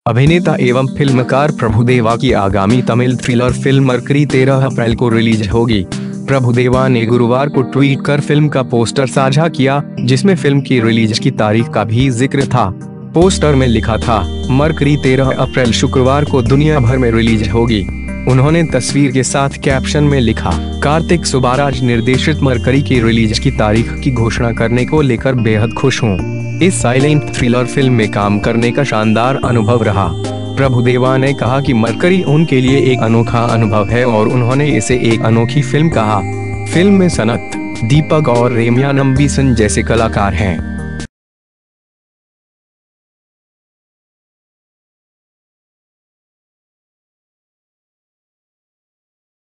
अभिनेता एवं फिल्मकार प्रभुदेवा की आगामी तमिल थ्रिलर फिल्म मरकरी 13 अप्रैल को रिलीज होगी। प्रभुदेवा ने गुरुवार को ट्वीट कर फिल्म का पोस्टर साझा किया, जिसमें फिल्म की रिलीज की तारीख का भी जिक्र था। पोस्टर में लिखा था, मरकरी 13 अप्रैल शुक्रवार को दुनिया भर में रिलीज होगी। उन्होंने तस्वीर के साथ कैप्शन में लिखा, कार्तिक सुब्बाराज निर्देशित मरकरी की रिलीज की तारीख की घोषणा करने को लेकर बेहद खुश हूँ। इस साइलेंट थ्रिलर फिल्म में काम करने का शानदार अनुभव रहा। प्रभुदेवा ने कहा कि मरकरी उनके लिए एक अनोखा अनुभव है और उन्होंने इसे एक अनोखी फिल्म कहा। फिल्म में सनत, दीपक और रेम्या नंबीसन जैसे कलाकार हैं।